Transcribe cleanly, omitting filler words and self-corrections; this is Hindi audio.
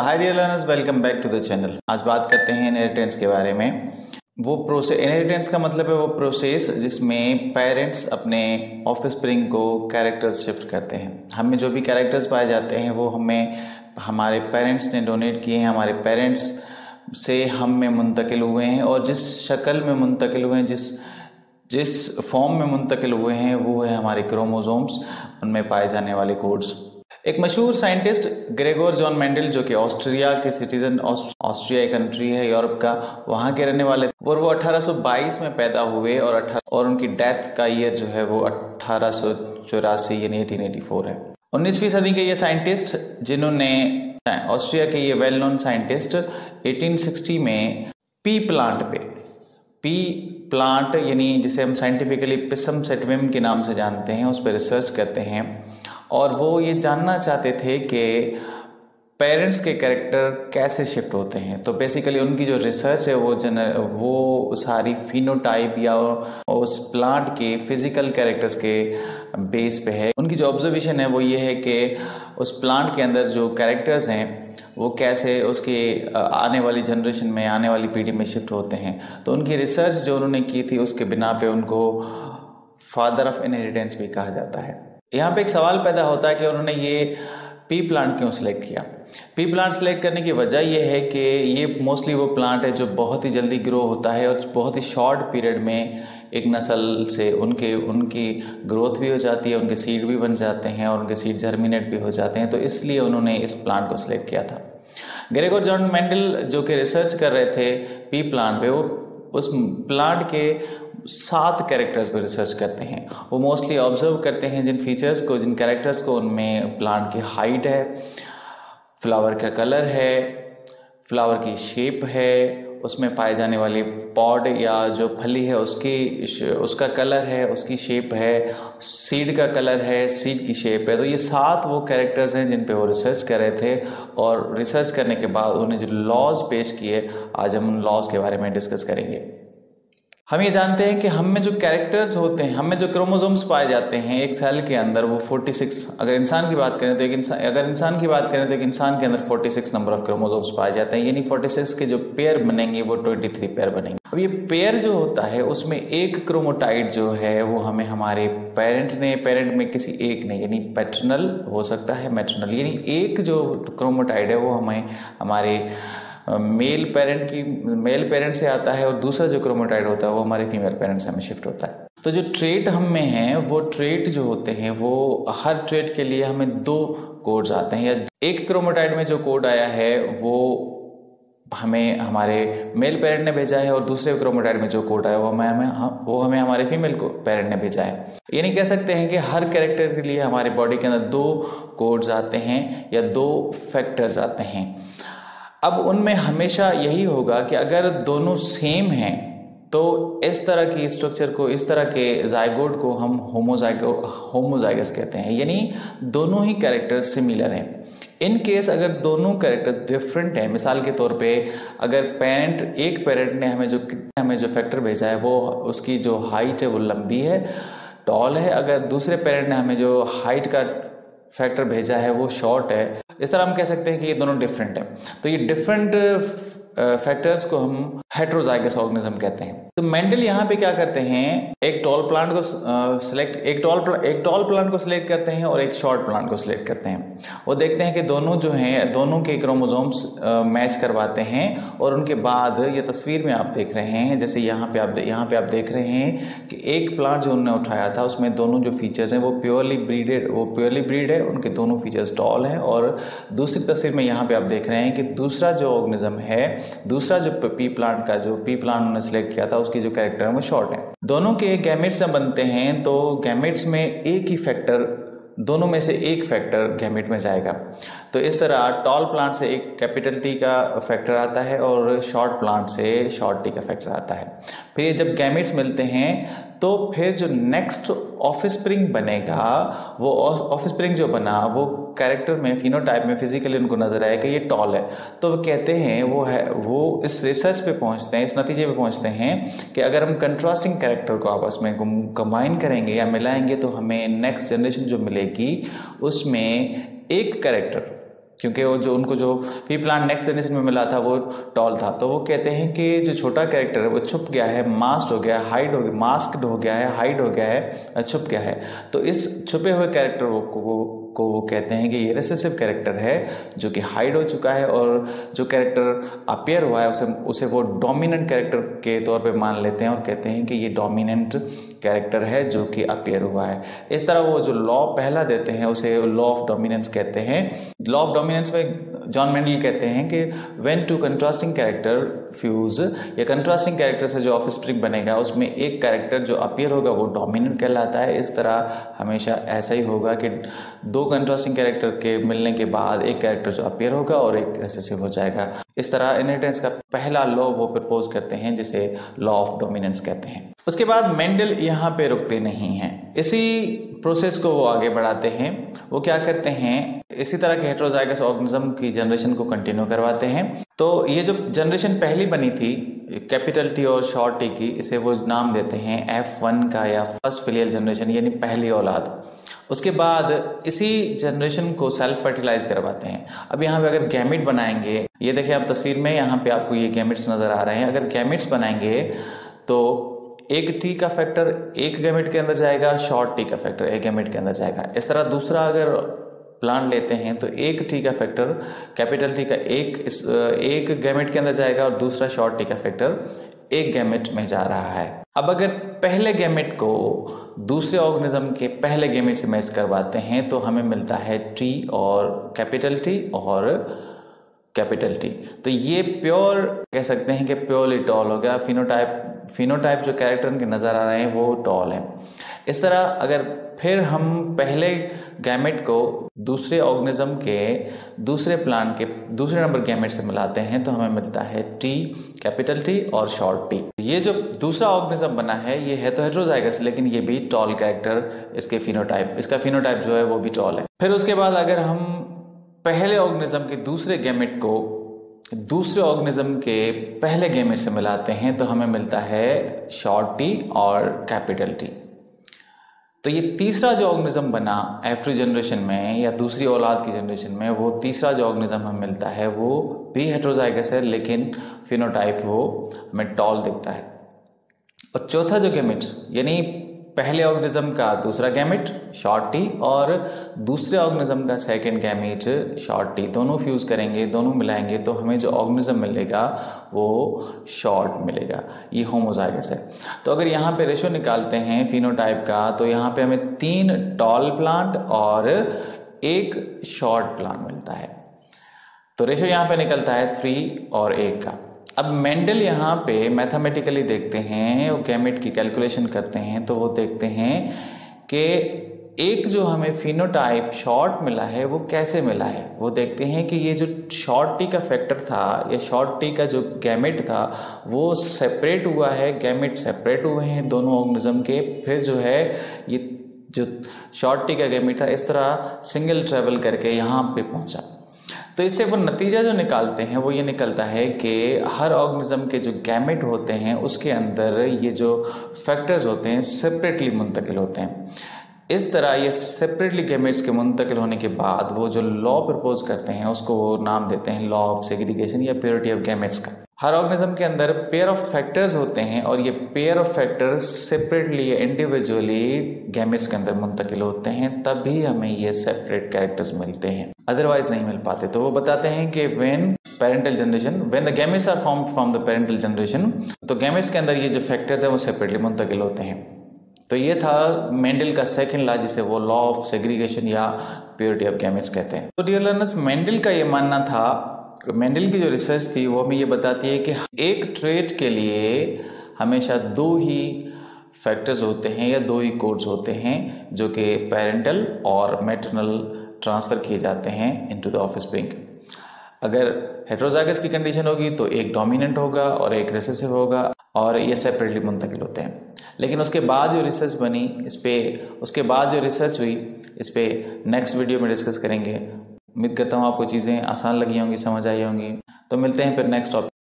Hi dear learners, welcome back to the channel. आज बात करते हैं इनहेरिटेंस के बारे में। वो प्रोसेस, इनहेरिटेंस का मतलब है वो प्रोसेस जिसमें पेरेंट्स अपने ऑफस्प्रिंग को कैरेक्टर्स शिफ्ट करते हैं। हमें जो भी कैरेक्टर्स पाए जाते हैं वो हमें हमारे पेरेंट्स ने डोनेट किए हैं, हमारे पेरेंट्स से हम में मुंतकिल हुए हैं, और जिस शक्ल में मुंतकिल हुए हैं, जिस फॉर्म में मुंतकिल हुए हैं वो है हमारे क्रोमोसोम्स, उनमें पाए जाने वाले कोड्स। एक मशहूर साइंटिस्ट ग्रेगोर जॉन मेंडल, जो कि ऑस्ट्रिया के सिटीजन, ऑस्ट्रिया एक कंट्री है यूरोप का, वहां के रहने वाले, और वो 1822 में पैदा हुए और उनकी डेथ का ईयर जो है वो 1884 यानी 1884 है। 19वीं सदी के ये साइंटिस्ट, जिन्होंने ऑस्ट्रिया के ये वेल नोन साइंटिस्ट 1860 में पी प्लांट यानी जिसे हम साइंटिफिकली पिसम सेटविम के नाम से जानते हैं, उस पर रिसर्च करते हैं। और वो ये जानना चाहते थे कि पेरेंट्स के कैरेक्टर कैसे शिफ्ट होते हैं। तो बेसिकली उनकी जो रिसर्च है वो सारी फिनोटाइप या उस प्लांट के फिजिकल कैरेक्टर्स के बेस पे है। उनकी जो ऑब्जर्वेशन है वो ये है कि उस प्लांट के अंदर जो कैरेक्टर्स हैं वो कैसे उसके आने वाली जनरेशन में, आने वाली पीढ़ी में शिफ्ट होते हैं। तो उनकी रिसर्च जो उन्होंने की थी उसके बिना पे उनको फादर ऑफ इनहेरिटेंस भी कहा जाता है। यहाँ पे एक सवाल पैदा होता है कि उन्होंने ये पी प्लांट क्यों सिलेक्ट किया। पी प्लांट सिलेक्ट करने की वजह यह है कि ये मोस्टली वो प्लांट है जो बहुत ही जल्दी ग्रो होता है और बहुत ही शॉर्ट पीरियड में एक नस्ल से उनकी ग्रोथ भी हो जाती है, उनके सीड भी बन जाते हैं और उनके सीड जर्मिनेट भी हो जाते हैं। तो इसलिए उन्होंने इस प्लांट को सिलेक्ट किया था। ग्रेगोर जॉन मेंडल जो कि रिसर्च कर रहे थे पी प्लांट पे, वो उस प्लांट के 7 कैरेक्टर्स पर रिसर्च करते हैं। वो मोस्टली ऑब्जर्व करते हैं जिन फीचर्स को, जिन कैरेक्टर्स को, उनमें प्लांट की हाइट है, फ्लावर का कलर है, फ्लावर की शेप है, उसमें पाए जाने वाली पॉड या जो फली है उसका कलर है, उसकी शेप है, सीड का कलर है, सीड की शेप है। तो ये 7 वो कैरेक्टर्स हैं जिन पे वो रिसर्च कर रहे थे। और रिसर्च करने के बाद उन्होंने जो लॉज पेश किए, आज हम उन लॉज के बारे में डिस्कस करेंगे। हम ये जानते हैं कि हम में जो कैरेक्टर्स होते हैं, हम में जो क्रोमोसोम्स पाए जाते हैं एक सेल के अंदर, वो 46, अगर इंसान की बात करें तो एक इंसान के अंदर 46 नंबर ऑफ क्रोमोसोम्स पाए जाते हैं। यानी 46 के जो पेयर बनेंगे वो 23 पेयर बनेंगे। अब ये पेयर जो होता है उसमें एक क्रोमोटाइड जो है वो हमें हमारे पेरेंट में किसी एक ने, यानी पैटर्नल हो सकता है, मैटरनल, यानी एक जो क्रोमोटाइड है वो हमें हमारे मेल पेरेंट से आता है, और दूसरा जो क्रोमोटाइड होता है वो हमारे फीमेल पेरेंट से हमें शिफ्ट होता है। तो जो ट्रेट हम में हैं, वो ट्रेट जो होते हैं वो हर ट्रेट के लिए हमें 2 कोड्स आते हैं, या एक क्रोमोटाइड में जो कोड आया है वो हमें हमारे मेल पेरेंट ने भेजा है, और दूसरे क्रोमोटाइड में जो कोड आया वो हमें हमारे फीमेल पेरेंट ने भेजा है। यानी कह सकते हैं कि हर कैरेक्टर के लिए हमारी बॉडी के अंदर 2 कोड्स आते हैं या 2 फैक्टर्स आते हैं। अब उनमें हमेशा यही होगा कि अगर दोनों सेम हैं तो इस तरह की स्ट्रक्चर को, इस तरह के जाइगोट को हम होमोजाइगस कहते हैं, यानी दोनों ही कैरेक्टर्स सिमिलर हैं। इन केस अगर दोनों कैरेक्टर्स डिफरेंट हैं, मिसाल के तौर पे अगर एक पेरेंट ने हमें जो फैक्टर भेजा है वो, उसकी जो हाइट है वो लंबी है, टॉल है, अगर दूसरे पेरेंट ने हमें जो हाइट का फैक्टर भेजा है वो शॉर्ट है, इस तरह हम कह सकते हैं कि ये दोनों डिफरेंट हैं। तो ये डिफरेंट फैक्टर्स को हम हेट्रोजाइगस ऑर्गेनिज्म कहते हैं। तो मेंडल यहाँ पे क्या करते हैं, एक टॉल प्लांट को सिलेक्ट करते हैं और एक शॉर्ट प्लांट को सिलेक्ट करते हैं। वो देखते हैं कि दोनों के क्रोमोसोम्स मैच करवाते हैं, और उनके बाद ये तस्वीर में आप देख रहे हैं, जैसे यहाँ पे आप देख रहे हैं कि एक प्लांट जो उन्होंने उठाया था उसमें दोनों जो फीचर्स हैं वो प्योरली ब्रीड है, उनके दोनों फीचर्स टॉल हैं। और दूसरी तस्वीर में यहाँ पे आप देख रहे हैं कि दूसरा जो ऑर्गेनिज्म है, दूसरा जो पी प्लांट उन्होंने सिलेक्ट किया था, उसकी जो कैरेक्टर है वो शॉर्ट है। दोनों के गैमेट्स जब बनते हैं तो गैमेट्स में एक ही फैक्टर, दोनों में से एक फैक्टर गैमेट में जाएगा। तो इस तरह टॉल प्लांट से एक कैपिटल टी का फैक्टर आता है और शॉर्ट प्लांट से शॉर्ट टी का फैक्टर आता है। फिर जब गैमेट्स मिलते हैं तो फिर जो नेक्स्ट ऑफस्प्रिंग बनेगा, वो ऑफस्प्रिंग जो बना वो कैरेक्टर में, फिनोटाइप में, फिजिकली उनको नजर आया कि ये टॉल है। तो वो कहते हैं, वो इस रिसर्च पे पहुंचते हैं, इस नतीजे पे पहुंचते हैं कि अगर हम कंट्रास्टिंग कैरेक्टर को आपस में कंबाइन करेंगे या मिलाएंगे तो हमें नेक्स्ट जनरेशन जो मिलेगी उसमें एक कैरेक्टर क्योंकि वो जो उनको जो पी प्लांट नेक्स्ट जनरेशन में मिला था वो टॉल था। तो वो कहते हैं कि जो छोटा कैरेक्टर है वो छुप गया है, मास्क्ड हो गया, हाइड हो गया, मास्क्ड हो गया है, हाइड हो गया है, छुप गया है। तो इस छुपे हुए कैरेक्टर को वो कहते हैं कि ये रिसेसिव कैरेक्टर है जो कि हाइड हो चुका है, और जो कैरेक्टर अपीयर हुआ है उसे वो डोमिनेंट कैरेक्टर के तौर पे मान लेते हैं और कहते हैं कि ये डोमिनेंट कैरेक्टर है जो कि अपीयर हुआ है। इस तरह वो जो लॉ पहला देते हैं उसे लॉ ऑफ डोमिनेंस कहते हैं। लॉ ऑफ डोमिनेंस में जॉन मेंडल कहते हैं कि when two contrasting character fuse, या कंट्रास्टिंग कैरेक्टर से जो ऑफस्प्रिंग बनेगा उसमें एक कैरेक्टर जो अपीयर होगा वो डोमिनेंट कहलाता है। इस तरह हमेशा ऐसा ही होगा कि दो कंट्रास्टिंग कैरेक्टर के मिलने के बाद एक कैरेक्टर जो अपीयर होगा और एक रिसेसिव हो जाएगा। इस तरह इनहेरिटेंस का पहला लॉ वो प्रपोज करते हैं जिसे लॉ ऑफ डोमिनेंस कहते हैं। उसके बाद मेंडल यहाँ पे रुकते नहीं हैं, इसी प्रोसेस को वो आगे बढ़ाते हैं। वो क्या करते हैं, इसी तरह के हेटेरोजाइगस ऑर्गेनिज्म की जनरेशन को कंटिन्यू करवाते हैं। तो ये जो जनरेशन पहली बनी थी कैपिटल टी और शॉर्ट टी की, इसे वो नाम देते हैं F1 का या फर्स्ट फिलियल जनरेशन, यानी पहली औलाद। उसके बाद इसी जनरेशन को सेल्फ फर्टिलाइज करवाते हैं। अब यहाँ पे अगर गैमिट बनाएंगे, ये देखिए आप तस्वीर में यहाँ पे आपको ये गैमिट्स नजर आ रहे हैं। अगर गैमिट्स बनाएंगे तो एक टी का फैक्टर एक गैमेट के अंदर जाएगा, शॉर्ट टी का फैक्टर एक गैमेट के अंदर जाएगा। इस तरह दूसरा अगर प्लांट लेते हैं तो एक टी का फैक्टर कैपिटल टी का एक गैमेट के अंदर जाएगा और दूसरा शॉर्ट टी का फैक्टर एक गैमेट में जा रहा है। अब अगर पहले गैमेट को दूसरे ऑर्गेनिज्म के पहले गैमेट से मैच करवाते हैं तो हमें मिलता है टी और कैपिटल टी और कैपिटल टी। तो ये प्योर कह सकते हैं कि प्योरली टॉल हो गया। फिनोटाइप जो कैरेक्टर उनके नजर आ रहे हैं वो टॉल है। इस तरह अगर फिर हम पहले गैमेट को दूसरे ऑर्गेनिज्म के दूसरे प्लांट के दूसरे नंबर गैमेट से मिलाते हैं तो हमें मिलता है टी, कैपिटल टी और शॉर्ट टी। ये जो दूसरा ऑर्गेनिज्म बना है ये है तो हेटेरोजाइगस, लेकिन ये भी टॉल कैरेक्टर, इसका फिनोटाइप जो है वो भी टॉल है। फिर उसके बाद अगर हम पहले ऑर्गेनिज्म के दूसरे गैमेट को दूसरे ऑर्गेनिज्म के पहले गैमेट से मिलाते हैं तो हमें मिलता है शॉर्ट टी और कैपिटल टी। तो ये तीसरा जो ऑर्गेनिज्म बना F2 जनरेशन में या दूसरी औलाद की जनरेशन में, वो तीसरा जो ऑर्गेनिज्म हमें मिलता है वो भी हेटेरोजाइगस है, लेकिन फिनोटाइप वो हमें टॉल दिखता है। और चौथा जो गैमेट यानी पहले ऑर्गेनिज्म का दूसरा गैमेट शॉर्ट टी और दूसरे ऑर्गेनिज्म का सेकंड गैमेट शॉर्ट टी, दोनों फ्यूज करेंगे, दोनों मिलाएंगे तो हमें जो ऑर्गेनिज्म मिलेगा वो शॉर्ट मिलेगा। ये होमोजाइगस है। तो अगर यहाँ पे रेशो निकालते हैं फिनोटाइप का तो यहाँ पे हमें 3 टॉल प्लांट और 1 शॉर्ट प्लांट मिलता है। तो रेशो यहाँ पे निकलता है 3 और 1 का। अब मेंडल यहाँ पे मैथमेटिकली देखते हैं और गैमेट की कैलकुलेशन करते हैं तो वो देखते हैं कि एक जो हमें फिनोटाइप शॉर्ट मिला है वो कैसे मिला है। वो देखते हैं कि ये जो शॉर्ट टी का फैक्टर था या शॉर्ट टी का जो गैमेट था वो सेपरेट हुआ है, गैमेट सेपरेट हुए हैं दोनों ऑर्गेनिज्म के। फिर जो है ये जो शॉर्ट टी का गैमेट था इस तरह सिंगल ट्रेवल करके यहाँ पे पहुंचा। तो इससे वो नतीजा जो निकालते हैं वो ये निकलता है कि हर ऑर्गेनिज्म के जो गैमेट होते हैं उसके अंदर ये जो फैक्टर्स होते हैं सेपरेटली मुंतकिल होते हैं। इस तरह ये सेपरेटली गैमेट्स के मुंतकिल होने के बाद वो जो लॉ प्रपोज करते हैं उसको वो नाम देते हैं लॉ ऑफ सेग्रीगेशन या प्योरिटी ऑफ गैमेट्स का। हर ऑर्गेनिज्म के अंदर पेयर ऑफ फैक्टर्स होते हैं और ये पेयर ऑफ फैक्टर्स सेपरेटली या इंडिविजुअली गैमेट्स के अंदर मुंतकिल होते हैं, तभी हमें ये सेपरेट कैरेक्टर्स मिलते हैं, अदरवाइज नहीं मिल पाते। तो वो बताते हैं कि when the gametes are formed from the parental generation, तो गैमेट्स के अंदर ये जो फैक्टर्स हैं वो सेपरेटली मुंतकिल होते हैं। तो ये था मेंडल का सेकंड लॉ जिसे वो लॉ ऑफ सेग्रीगेशन या प्योरिटी ऑफ गैमेट्स कहते हैं। तो डियर लर्नर्स, मेंडल का ये मानना था, मेंडल की जो रिसर्च थी वो हमें ये बताती है कि एक ट्रेट के लिए हमेशा 2 ही फैक्टर्स होते हैं या 2 ही कोड्स होते हैं जो कि पेरेंटल और मैटरनल ट्रांसफर किए जाते हैं इनटू द ऑफस्प्रिंग। अगर हेटेरोजाइगस की कंडीशन होगी तो एक डोमिनेंट होगा और एक रिसेसिव होगा और ये सेपरेटली मुंतकिल होते हैं। लेकिन उसके बाद जो रिसर्च बनी उसके बाद जो रिसर्च हुई इस पे नेक्स्ट वीडियो में डिस्कस करेंगे। उम्मीद करता हूँ आपको चीज़ें आसान लगी होंगी, समझ आई होंगी। तो मिलते हैं फिर नेक्स्ट टॉपिक।